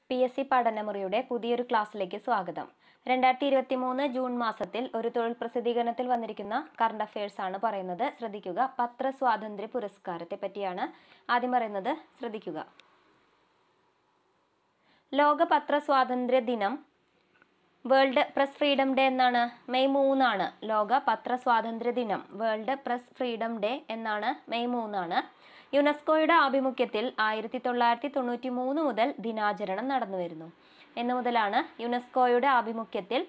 PSC പഠനമുറിയുടെ പുതിയൊരു ക്ലാസ്സിലേക്ക് സ്വാഗതം. 2023 ജൂൺ മാസത്തിൽ ഒരു തൊഴിൽ പ്രസിദ്ധീകരണത്തിൽ വന്നിരിക്കുന്ന കറണ്ട് അഫയേഴ്സ് ആണ് പറയുന്നത്. ശ്രദ്ധിക്കുക. പത്രസ്വാതന്ത്ര്യ പുരസ്കാരത്തെ പറ്റിയാണ് ആദ്യം പറയുന്നത്. ശ്രദ്ധിക്കുക. ലോക പത്രസ്വാതന്ത്ര്യ ദിനം വേൾഡ് പ്രസ് ഫ്രീഡം ഡേ എന്നാണ്. മെയ് 3 ആണ് ലോക പത്രസ്വാതന്ത്ര്യ ദിനം. വേൾഡ് പ്രസ് ഫ്രീഡം ഡേ എന്നാണ്. മെയ് 3 ആണ്. യുനെസ്കോയുടെ ആഭിമുഖ്യത്തിൽ 1993 മുതൽ ദിനാചരണം നടന്നുവരുന്നു. എന്നു മുതലാണ് യുനെസ്കോയുടെ ആഭിമുഖ്യത്തിൽ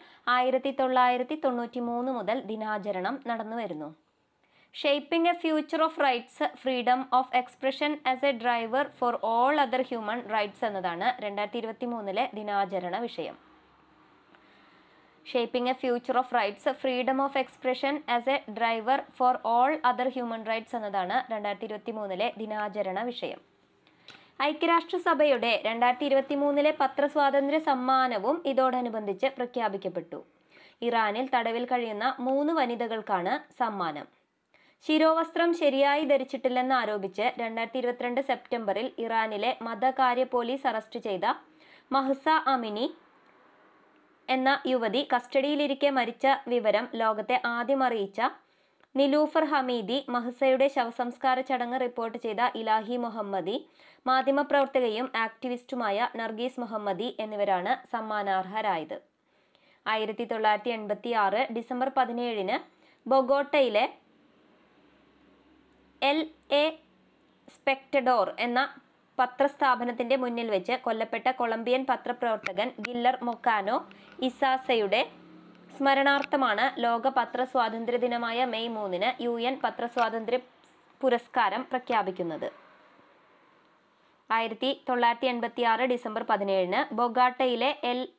1993 മുതൽ ദിനാചരണം നടന്നുവരുന്നു. Shaping a future of rights, freedom of expression as a driver for all other human rights എന്നതാണ് 2023 ദിനാചരണ വിഷയം. Shaping a future of rights, freedom of expression as a driver for all other human rights എന്നതാണ് 2023 ദിനാചരണ വിഷയം. ഐക്യരാഷ്ട്രസഭയുടെ 2023 പത്രസ്വാതന്ത്ര്യ സമ്മാനവും ഇതോടനുബന്ധിച്ച് പ്രഖ്യാപിക്കപ്പെട്ടു. ഇറാനിൽ തടവിൽ കഴിയുന്ന 3 വനിതകൾക്കാണ് സമ്മാനം. ശിരോവസ്ത്രം ശരിയായി ധരിച്ചിട്ടില്ലെന്ന് ആരോപിച്ച് 2022 സെപ്റ്റംബറിൽ ഇറാനിലെ മതകാര്യ പോലീസ് അറസ്റ്റ് ചെയ്ത മഹ്സ അമിനി എന്ന യുവതി കസ്റ്റഡിയിലിരിക്കെ മരിച്ച വിവരം ലോകത്തെ ആദ്യം അറിയിച്ച നിലൂഫർ ഹമീദി, മഹ്സയുടെ ശവസംസ്കാര ചടങ്ങ് റിപ്പോർട്ട് ചെയ്ത ഇലാഹി മുഹമ്മദി, മാധ്യമപ്രവർത്തകയും ആക്ടിവിസ്റ്റുമായ നർഗീസ് മുഹമ്മദി എന്നിവരാണ് സമ്മാനാർഹരായത്. 1986 ഡിസംബർ 17 ബൊഗോട്ടയിലെ LA സ്പെക്ടഡോർ എന്ന പത്രസ്ഥാപനത്തിന്റെ മുന്നിൽ വെച്ച് കൊല്ലപ്പെട്ട കൊളംബിയൻ പത്രപ്രവർത്തകൻ ഗില്ലർ മൊക്കാനോ ഇസാസയുടെ സ്മരണാർത്ഥമാണ് ലോക പത്രസ്വാതന്ത്ര്യ ദിനമായ മെയ് 3 UN പത്രസ്വാതന്ത്ര്യ പുരസ്കാരം പ്രഖ്യാപിക്കുന്നത്. 1986 ഡിസംബർ 17 ബൊഗാട്ടയിലെ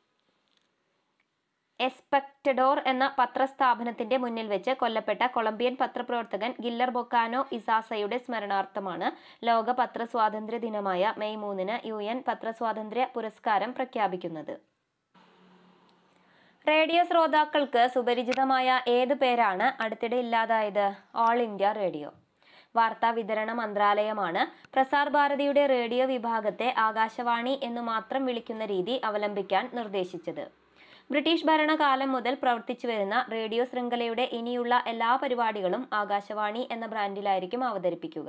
എസ്പെക്ടഡോർ എന്ന പത്രസ്ഥാപനത്തിന്റെ മുന്നിൽ വെച്ച് കൊല്ലപ്പെട്ട കൊളംബിയൻ പത്രപ്രവർത്തകൻ ഗില്ലർ മൊക്കാനോ ഇസാസയുടെ സ്മരണാർത്ഥമാണ് ലോക പത്രസ്വാതന്ത്ര്യ ദിനമായ മെയ് 3 UN പത്രസ്വാതന്ത്ര്യ പുരസ്കാരം പ്രഖ്യാപിക്കുന്നത്. റേഡിയോ ശ്രോതാക്കൾക്ക് സുപരിചിതമായ ഏതു പേരാണ് അടുത്തിടെ ഇല്ലാതായത്? All India radio. വാർത്താ വിതരണ മന്ത്രാലയമാണ് പ്രസാർ ഭാരതിയുടെ റേഡിയോ വിഭാഗത്തെ ആകാശവാണി എന്നു മാത്രം വിളിക്കുന്ന രീതി അവലംബിക്കാൻ നിർദ്ദേശിച്ചത്. ബ്രിട്ടീഷ് ഭരണകാലം മുതൽ പ്രവർത്തിച്ചു വരുന്ന റേഡിയോ ശൃംഖലയുടെ ഇനിയുള്ള എല്ലാ പരിപാടികളും ആകാശവാണി എന്ന ബ്രാൻഡിലായിരിക്കും അവതരിപ്പിക്കുക.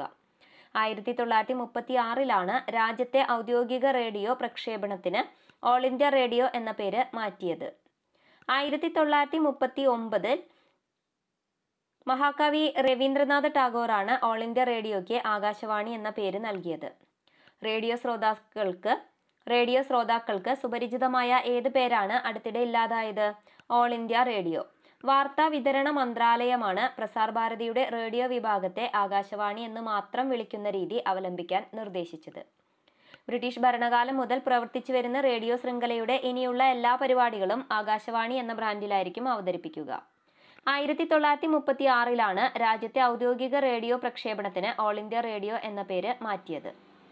1936 രാജ്യത്തെ ഔദ്യോഗിക റേഡിയോ പ്രക്ഷേപണത്തിന് ഓൾ ഇന്ത്യ റേഡിയോ എന്ന പേര് മാറ്റിയത്. 1939 മഹാകവി രവീന്ദ്രനാഥ ടാഗോറാണ് ഓൾ ഇന്ത്യ റേഡിയോയ്ക്ക് ആകാശവാണി എന്ന പേര് നൽകിയത്. റേഡിയോ ശ്രോതാക്കൾക്ക് സുപരിചിതമായ ഏത് പേരാണ് അടുത്തിടെ ഇല്ലാതായത്? All India radio. വാർത്താ വിതരണ മന്ത്രാലയമാണ് പ്രസാർ ഭാരതിയുടെ റേഡിയോ വിഭാഗത്തെ ആകാശവാണി എന്ന് മാത്രം വിളിക്കുന്ന രീതി അവലംബിക്കാൻ നിർദ്ദേശിച്ചത്. ബ്രിട്ടീഷ് ഭരണകാലം മുതൽ പ്രവർത്തിച്ചു വരുന്ന റേഡിയോ ശൃംഖലയുടെ ഇനിയുള്ള എല്ലാ പരിപാടികളും ആകാശവാണി എന്ന ബ്രാൻഡിലായിരിക്കും അവതരിപ്പിക്കുക. 1936 രാജ്യത്തെ ഔദ്യോഗിക റേഡിയോ പ്രക്ഷേപണത്തിന് ഓൾ ഇന്ത്യ റേഡിയോ എന്ന പേര് മാറ്റിയത്.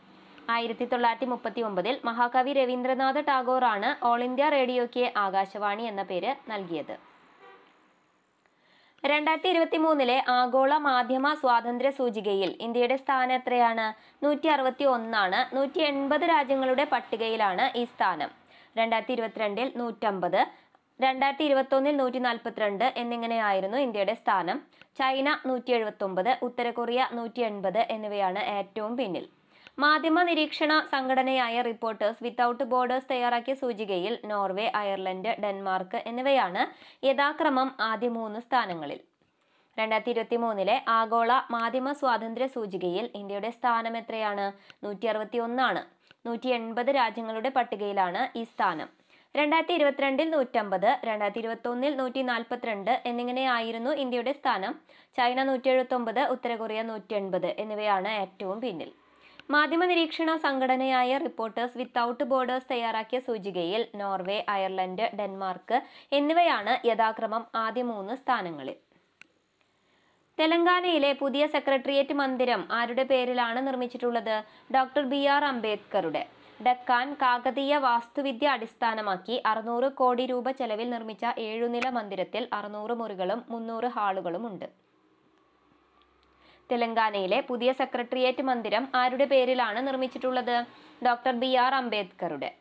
1939 മഹാകവി രവീന്ദ്രനാഥ ടാഗോറാണ് ഓൾ ഇന്ത്യ റേഡിയോയ്ക്ക് ആകാശവാണി എന്ന പേര് നൽകിയത്. 2023 ആഗോള മാധ്യമ സ്വാതന്ത്ര്യ സൂചികയിൽ ഇന്ത്യയുടെ സ്ഥാനം എത്രയാണ്? 161. 180 രാജ്യങ്ങളുടെ പട്ടികയിലാണ് ഈ സ്ഥാനം. 2022 150, 2021 142 എന്നിങ്ങനെയായിരുന്നു ഇന്ത്യയുടെ സ്ഥാനം. ചൈന 179, ഉത്തര കൊറിയ 180 എന്നിവയാണ് ഏറ്റവും പിന്നിൽ. മാധ്യമ നിരീക്ഷണ സംഘടനയായ റിപ്പോർട്ടേഴ്സ് വിത്തൌട്ട് ബോർഡേഴ്സ് തയ്യാറാക്കിയ സൂചികയിൽ നോർവേ, അയർലൻഡ്, ഡെൻമാർക്ക് എന്നിവയാണ് യഥാക്രമം ആദ്യ 3 സ്ഥാനങ്ങളിൽ. 2023 ആഗോള മാധ്യമ സ്വാതന്ത്ര്യ സൂചികയിൽ ഇന്ത്യയുടെ സ്ഥാനം എത്രയാണ്? 161. 180 രാജ്യങ്ങളുടെ പട്ടികയിലാണ് ഈ സ്ഥാനം. 2022 150, 2021 142 എന്നിങ്ങനെയായിരുന്നു ഇന്ത്യയുടെ സ്ഥാനം. ചൈന 179, ഉത്തര കൊറിയ 180 എന്നിവയാണ് ഏറ്റവും പിന്നിൽ. മാധ്യമ നിരീക്ഷണ സംഘടനയായ റിപ്പോർട്ടേഴ്സ് വിത്തൌട്ട് ബോർഡേഴ്സ് തയ്യാറാക്കിയ സൂചികയിൽ നോർവേ, അയർലൻഡ്, ഡെൻമാർക്ക് എന്നിവയാണ് യഥാക്രമം ആദ്യ 3 സ്ഥാനങ്ങളിൽ. തെലങ്കാനയിലെ പുതിയ സെക്രട്ടേറിയറ്റ് മന്ദിരം ആരുടെ പേരിലാണ് നിർമ്മിച്ചിട്ടുള്ളത്? ഡോക്ടർ BR അംബേദ്കറുടെ. ഡക്കാൻ കാകതീയ വാസ്തുവിദ്യ അടിസ്ഥാനമാക്കി 600 കോടി രൂപ ചെലവിൽ നിർമ്മിച്ച 7 നില മന്ദിരത്തിൽ 600 മുറികളും 300 ഹാളുകളും ഉണ്ട്. തെലങ്കാനയിലെ പുതിയ സെക്രട്ടേറിയറ്റ് മന്ദിരം ആരുടെ പേരിലാണ് നിർമ്മിച്ചിട്ടുള്ളത്? ഡോക്ടർ BR അംബേദ്കറുടെ.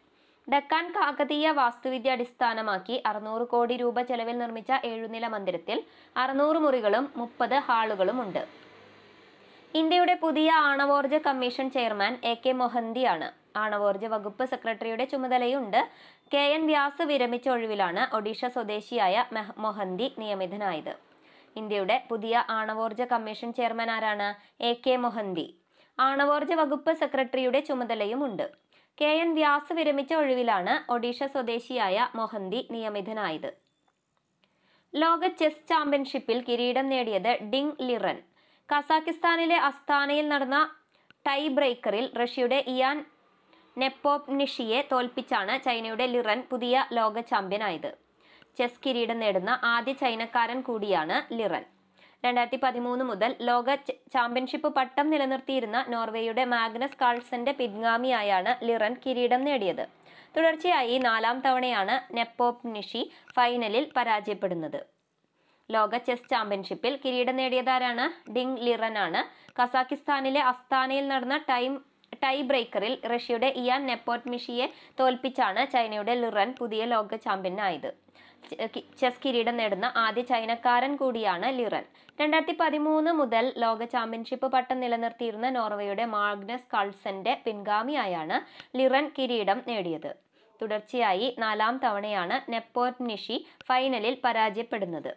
ഡക്കാൻ കാകതീയ വാസ്തുവിദ്യ അടിസ്ഥാനമാക്കി 600 കോടി രൂപ ചെലവിൽ നിർമ്മിച്ച 7-നില മന്ദിരത്തിൽ 600 മുറികളും 30 ഹാളുകളും ഉണ്ട്. ഇന്ത്യയുടെ പുതിയ ആണവോർജ കമ്മീഷൻ ചെയർമാൻ AK മൊഹന്തിയാണ്. ആണവോർജ വകുപ്പ് സെക്രട്ടറിയുടെ ചുമതലയുണ്ട്. KN വ്യാസ് വിരമിച്ച ഒഴിവിലാണ് ഒഡീഷ സ്വദേശിയായ മൊഹന്തി നിയമിതനായത്. ഇന്ത്യയുടെ പുതിയ ആണവോർജ കമ്മീഷൻ ചെയർമാൻ ആരാണ്? AK മൊഹന്തി. ആണവോർജ വകുപ്പ് സെക്രട്ടറിയുടെ ചുമതലയുമുണ്ട്. KN വ്യാസ് വിരമിച്ച ഒഴിവിലാണ് ഒഡീഷ സ്വദേശിയായ മൊഹന്തി നിയമിതനായത്. ലോക ചെസ് ചാമ്പ്യൻഷിപ്പിൽ കിരീടം നേടിയത് ഡിങ് ലിറൻ. കസാക്കിസ്ഥാനിലെ അസ്താനയിൽ നടന്ന ടൈ ബ്രേക്കറിൽ റഷ്യയുടെ ഇയാൻ നെപ്പോപ്നിഷിയെ തോൽപ്പിച്ചാണ് ചൈനയുടെ ലിറൻ പുതിയ ലോക ചാമ്പ്യനായത്. ചെസ് കിരീടം നേടുന്ന ആദ്യ ചൈനക്കാരൻ കൂടിയാണ് ലിറൻ. 2013 മുതൽ ലോക ചാമ്പ്യൻഷിപ്പ് പട്ടം നിലനിർത്തിയിരുന്ന നോർവേയുടെ മാഗ്നസ് കാൾസന്റെ പിൻഗാമിയായാണ് ലിറൻ കിരീടം നേടിയത്. തുടർച്ചയായി 4ാം തവണയാണ് നെപ്പോപ്നിഷി ഫൈനലിൽ പരാജയപ്പെടുന്നത്. ലോക ചെസ് ചാമ്പ്യൻഷിപ്പിൽ കിരീടം നേടിയതാരാണ്? ഡിങ് ലിറൻ ആണ്. കസാക്കിസ്ഥാനിലെ അസ്താനയിൽ നടന്ന ടൈ ബ്രേക്കറിൽ റഷ്യയുടെ ഇയാൻ നെപ്പോപ്നിഷിയെ തോൽപ്പിച്ചാണ് ചൈനയുടെ ലിറൻ പുതിയ ലോക ചാമ്പ്യനായത്. ചെസ് കിരീടം നേടുന്ന ആദ്യ ചൈനക്കാരൻ കൂടിയാണ് ലിറൻ. 2013 മുതൽ ലോക ചാമ്പ്യൻഷിപ്പ് പട്ടം നിലനിർത്തിയിരുന്ന നോർവേയുടെ മാഗ്നസ് കാൾസന്റെ പിൻഗാമിയായാണ് ലിറൻ കിരീടം നേടിയത്. തുടർച്ചയായി 4ാം തവണയാണ് നെപ്പോപ്നിഷി ഫൈനലിൽ പരാജയപ്പെടുന്നത്.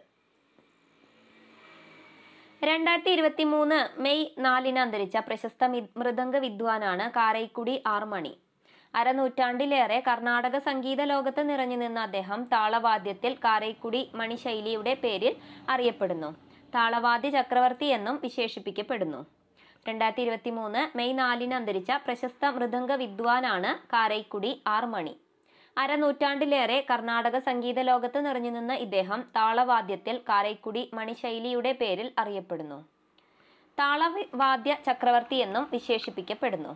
2023 മെയ് 4 അന്തരിച്ച പ്രശസ്ത മൃദംഗ വിദ്വാനാണ് കാരൈക്കുടി ആർ മണി. അരനൂറ്റാണ്ടിലേറെ കർണാടക സംഗീത ലോകത്ത് നിറഞ്ഞു നിന്ന അദ്ദേഹം താളവാദ്യത്തിൽ കാരൈക്കുടി മണി ശൈലിയുടെ പേരിൽ അറിയപ്പെടുന്നു. താളവാദ്യ ചക്രവർത്തി എന്നും വിശേഷിപ്പിക്കപ്പെടുന്നു. 2023 മെയ് 4 അന്തരിച്ച പ്രശസ്ത മൃദംഗ വിദ്വാനാണ് കാരൈക്കുടി ആർ മണി. അരനൂറ്റാണ്ടിലേറെ കർണാടക സംഗീത ലോകത്ത് നിറഞ്ഞു നിന്ന ഇദ്ദേഹം താളവാദ്യത്തിൽ കാരൈക്കുടി മണി ശൈലിയുടെ പേരിൽ അറിയപ്പെടുന്നു. താളവാദ്യ ചക്രവർത്തി എന്നും വിശേഷിപ്പിക്കപ്പെടുന്നു.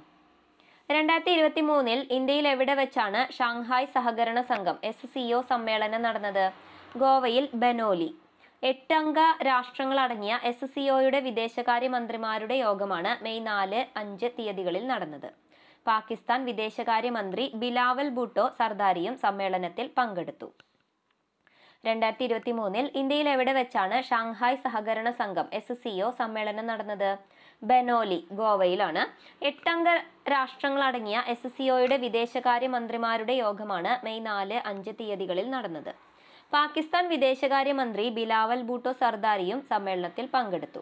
2023 ഇന്ത്യയിൽ എവിടെ വെച്ചാണ് ഷാങ്ഹായ് സഹകരണ സംഘം SCO സമ്മേളനം നടന്നത്? ഗോവയിൽ ബനോലി. 8 അംഗ രാഷ്ട്രങ്ങളടങ്ങിയ SCOയുടെ വിദേശകാര്യമന്ത്രിമാരുടെ യോഗമാണ് മെയ് 4, 5 തീയതികളിൽ നടന്നത്. പാകിസ്ഥാൻ വിദേശകാര്യമന്ത്രി ബിലാവൽ ഭൂട്ടോ സർദാരിയും സമ്മേളനത്തിൽ പങ്കെടുത്തു. 2023 ഇന്ത്യയിൽ എവിടെ വെച്ചാണ് ഷാങ്ഹായ് സഹകരണ സംഘം SCO സമ്മേളനം നടന്നത്? ബനോലി, ഗോവയിലാണ്. 8 അംഗ രാഷ്ട്രങ്ങളടങ്ങിയ SCOയുടെ വിദേശകാര്യമന്ത്രിമാരുടെ യോഗമാണ് മെയ് 4, 5 തീയതികളിൽ നടന്നത്. പാകിസ്ഥാൻ വിദേശകാര്യമന്ത്രി ബിലാവൽ ഭൂട്ടോ സർദാരിയും സമ്മേളനത്തിൽ പങ്കെടുത്തു.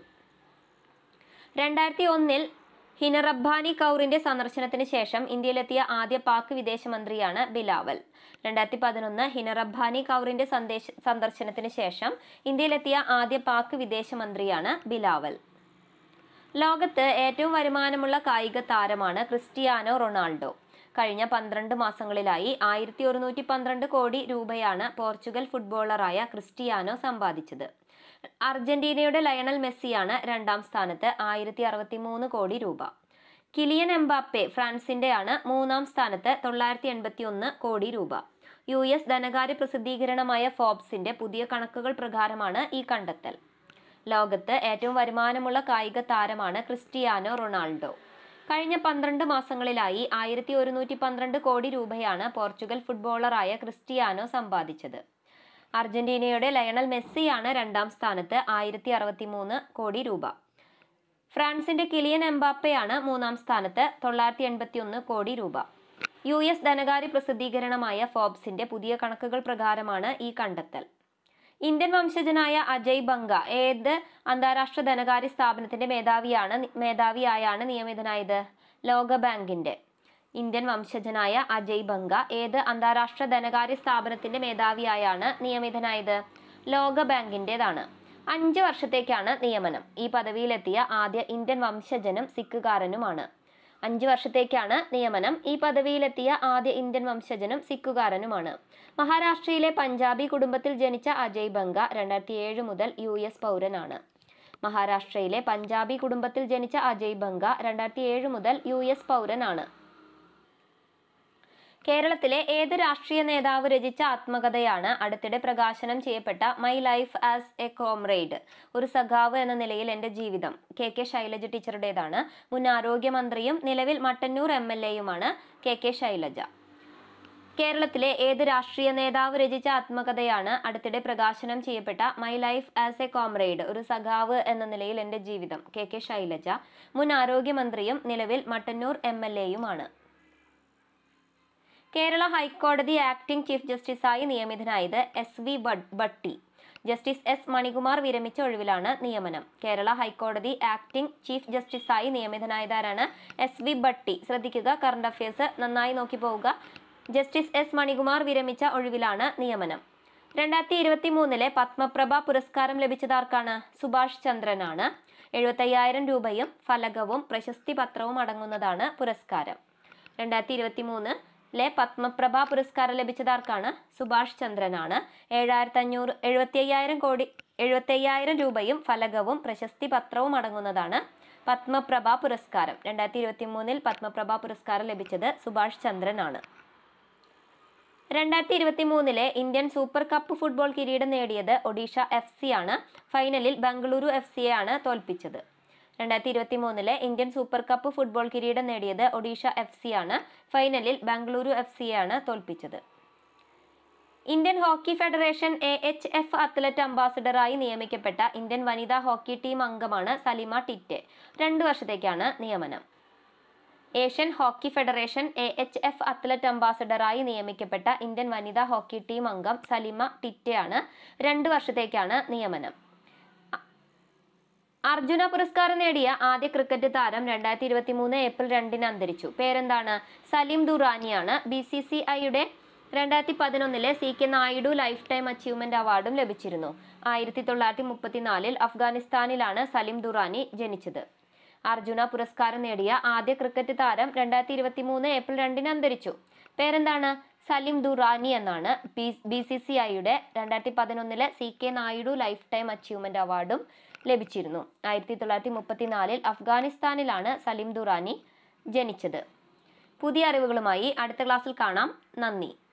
2001 ഹിന റബ്ബാനി കൗറിന്റെ സന്ദർശനത്തിന് ശേഷം ഇന്ത്യയിലെത്തിയ ആദ്യ പാക് വിദേശമന്ത്രിയാണ് ബിലാവൽ. 2011 ഹിന റബ്ബാനി കൗറിന്റെ സന്ദർശനത്തിന് ശേഷം ഇന്ത്യയിലെത്തിയ ആദ്യ പാക് വിദേശമന്ത്രിയാണ് ബിലാവൽ. ലോകത്ത് ഏറ്റവും വരുമാനമുള്ള കായിക താരമാണ് ക്രിസ്റ്റിയാനോ റൊണാൾഡോ. കഴിഞ്ഞ 12 മാസങ്ങളിലായി 1112 കോടി രൂപയാണ് പോർച്ചുഗൽ ഫുട്ബോളറായ ക്രിസ്റ്റിയാനോ സമ്പാദിച്ചത്. അർജന്റീനയുടെ ലയണൽ മെസ്സിയാണ് 2ാം സ്ഥാനത്ത് 1063 കോടി രൂപ. കിലിയൻ എംബാപ്പെ ഫ്രാൻസിന്റെയാണ് 3ാം സ്ഥാനത്ത് 981 കോടി രൂപ. US ധനകാര്യ പ്രസിദ്ധീകരണമായ ഫോബ്സിന്റെ പുതിയ കണക്കുകൾ പ്രകാരമാണ് ഈ കണ്ടെത്തൽ. ലോകത്ത് ഏറ്റവും വരുമാനമുള്ള കായിക താരമാണ് ക്രിസ്റ്റിയാനോ റൊണാൾഡോ. കഴിഞ്ഞ 12 മാസങ്ങളിലായി 1112 കോടി രൂപയാണ് പോർച്ചുഗൽ ഫുട്ബോളറായ ക്രിസ്റ്റിയാനോ സമ്പാദിച്ചത്. അർജന്റീനയുടെ ലയണൽ മെസ്സിയാണ് 2ാം സ്ഥാനത്ത് 1063 കോടി രൂപ. ഫ്രാൻസിന്റെ കിലിയൻ എംബാപ്പയാണ് 3ാം സ്ഥാനത്ത് 981 കോടി രൂപ. US ധനകാര്യ പ്രസിദ്ധീകരണമായ ഫോബ്സിന്റെ പുതിയ കണക്കുകൾ പ്രകാരമാണ് ഈ കണ്ടെത്തൽ. ഇന്ത്യൻ വംശജനായ അജയ് ബംഗ ഏത് അന്താരാഷ്ട്ര ധനകാര്യ സ്ഥാപനത്തിന്റെ മേധാവിയായാണ് നിയമിതനായത്? ലോകബാങ്കിന്റെ. ഇന്ത്യൻ വംശജനായ അജയ് ബംഗ ഏത് അന്താരാഷ്ട്ര ധനകാര്യ സ്ഥാപനത്തിന്റെ മേധാവിയായാണ് നിയമിതനായത്? ലോകബാങ്കിന്റേതാണ്. 5 വർഷത്തേക്കാണ് നിയമനം. ഈ പദവിയിലെത്തിയ ആദ്യ ഇന്ത്യൻ വംശജനും സിഖുകാരനുമാണ്. 5 വർഷത്തേക്കാണ് നിയമനം. ഈ പദവിയിലെത്തിയ ആദ്യ ഇന്ത്യൻ വംശജനും സിഖുകാരനുമാണ്. മഹാരാഷ്ട്രയിലെ പഞ്ചാബി കുടുംബത്തിൽ ജനിച്ച അജയ് ബംഗ 2007 മുതൽ US പൗരനാണ്. മഹാരാഷ്ട്രയിലെ പഞ്ചാബി കുടുംബത്തിൽ ജനിച്ച അജയ് ബംഗ 2007 മുതൽ US പൗരനാണ്. കേരളത്തിലെ ഏത് രാഷ്ട്രീയ നേതാവ് രചിച്ച ആത്മകഥയാണ് അടുത്തിടെ പ്രകാശനം ചെയ്യപ്പെട്ട my life as a comrade, ഒരു സഖാവ് എന്ന നിലയിൽ എൻ്റെ ജീവിതം? KK ശൈലജ ടീച്ചറുടേതാണ്. മുൻ ആരോഗ്യമന്ത്രിയും നിലവിൽ മട്ടന്നൂർ MLA യുമാണ് KK ശൈലജ. കേരളത്തിലെ ഏത് രാഷ്ട്രീയ നേതാവ് രചിച്ച ആത്മകഥയാണ് അടുത്തിടെ പ്രകാശനം ചെയ്യപ്പെട്ട my life as a comrade, ഒരു സഖാവ് എന്ന നിലയിൽ എൻ്റെ ജീവിതം? കെ ശൈലജ. മുൻ ആരോഗ്യമന്ത്രിയും നിലവിൽ മട്ടന്നൂർ MLA-യുമാണ്. കേരള ഹൈക്കോടതി ആക്ടിംഗ് ചീഫ് ജസ്റ്റിസായി നിയമിതനായത് SV Bhatti. Justice S Manikumar വിരമിച്ച ഒഴിവിലാണ് നിയമനം. കേരള ഹൈക്കോടതി ആക്ടിംഗ് ചീഫ് ജസ്റ്റിസായി നിയമിതനായതാരാണ്? SV ഭട്ടി. ശ്രദ്ധിക്കുക, കറണ്ട് അഫയേഴ്സ് നന്നായി നോക്കി പോവുക. ജസ്റ്റിസ് S മണികുമാർ വിരമിച്ച ഒഴിവിലാണ് നിയമനം. 2023 പത്മപ്രഭ പുരസ്കാരം ലഭിച്ചതാർക്കാണ്? സുഭാഷ് ചന്ദ്രനാണ്. 75,000 രൂപയും ഫലകവും പ്രശസ്തി പത്രവും അടങ്ങുന്നതാണ് പുരസ്കാരം. 2023 പത്മപ്രഭ പുരസ്കാരം ലഭിച്ചതാർക്കാണ്? സുഭാഷ് ചന്ദ്രനാണ്. 75,000 രൂപയും ഫലകവും പ്രശസ്തി പത്രവും അടങ്ങുന്നതാണ് പത്മപ്രഭ പുരസ്കാരം. 2023 പത്മപ്രഭ പുരസ്കാരം ലഭിച്ചത് സുഭാഷ് ചന്ദ്രനാണ്. 2023 ഇന്ത്യൻ സൂപ്പർ കപ്പ് ഫുട്ബോൾ കിരീടം നേടിയത് ഒഡീഷ FC ആണ്. ഫൈനലിൽ ബംഗളൂരു FC ആണ് തോൽപ്പിച്ചത്. 2023 ഇന്ത്യൻ സൂപ്പർ കപ്പ് ഫുട്ബോൾ കിരീടം നേടിയത് ഒഡീഷ FC ആണ്. ഫൈനലിൽ ബംഗളൂരു FC ആണ് തോൽപ്പിച്ചത്. Indian hockey federation AHF athlete അംബാസിഡറായി നിയമിക്കപ്പെട്ട ഇന്ത്യൻ വനിതാ ഹോക്കി ടീം അംഗമാണ് സലിമ ടിറ്റെ. 2 വർഷത്തേക്കാണ് നിയമനം. Asian hockey federation AHF athlete അംബാസിഡറായി നിയമിക്കപ്പെട്ട ഇന്ത്യൻ വനിതാ ഹോക്കി ടീം അംഗം സലിമ ടിറ്റെയാണ്. 2 വർഷത്തേക്കാണ് നിയമനം. അർജുന പുരസ്കാരം നേടിയ ആദ്യ ക്രിക്കറ്റ് താരം 2023 ഏപ്രിൽ 2 അന്തരിച്ചു. പേരെന്താണ്? സലിം ദുറാനിയാണ്. BCCIയുടെ 2011 CK Naidu lifetime achievement അവാർഡും ലഭിച്ചിരുന്നു. 1934 അഫ്ഗാനിസ്ഥാനിലാണ് സലിം ദുറാനി ജനിച്ചത്. അർജുന പുരസ്കാരം നേടിയ ആദ്യ ക്രിക്കറ്റ് താരം 2023 ഏപ്രിൽ 2 അന്തരിച്ചു. പേരെന്താണ്? സലിം ദുറാനി എന്നാണ്. BCCIയുടെ 2011 CK Naidu lifetime achievement അവാർഡും ലഭിച്ചിരുന്നു. 1934 അഫ്ഗാനിസ്ഥാനിലാണ് സലിം ദുറാനി ജനിച്ചത്. പുതിയ അറിവുകളുമായി അടുത്ത ക്ലാസ്സിൽ കാണാം. നന്ദി.